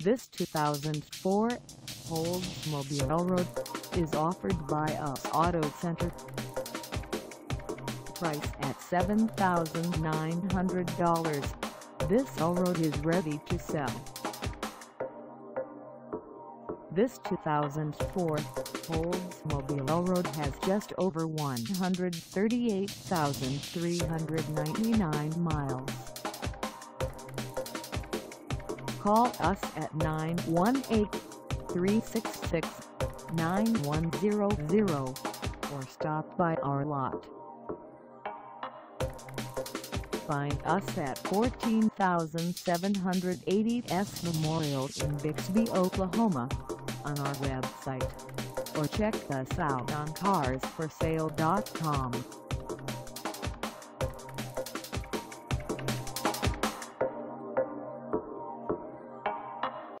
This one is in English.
This 2004 Oldsmobile Alero is offered by US Auto Center. Price at $7,900. This Alero is ready to sell. This 2004 Oldsmobile Alero has just over 138,399 miles. Call us at 918-366-9100 or stop by our lot. Find us at 14,780 S Memorial in Bixby, Oklahoma, on our website, or check us out on carsforsale.com.